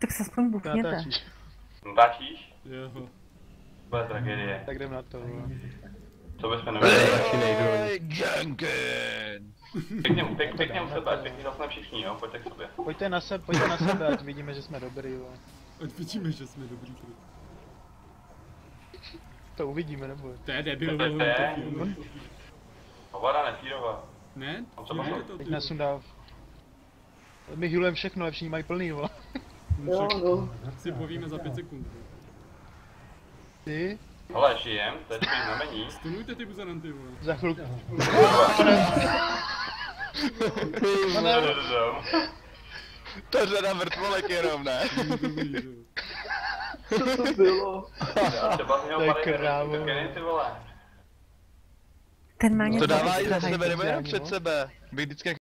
Tak se aspoň buchněte. Natáčíš. Natáčíš? Jo. Bude tragédie. Tak jdem na to. Co bychom neměli? Junkin! Pěkně u sebe, pěkně zase všichni, jo? Pojďte k sobě. Pojďte na sebe, ať vidíme, že jsme dobrý, jo. Ať vidíme, že jsme dobrý. To uvidíme, nebo? To je debil, To je. to film. Hovada nefírová. Ne? Co Ne, bylo? to Teď nasundá. My healujeme všechno, ale všichni mají plný, vole. no. Si povíme za 5 sekund. Ty? Hele, žijem, teď mi znamení. Stunujte ty buzananty, vole. Za chvilku. To řada mrtvolek jenom, ne? Co to bylo? Třeba z něho To je padají krávo. ty vole. Ten má něco To dává i za extra sebe nebo jenom hajzl, před no. sebe? Bych vždycky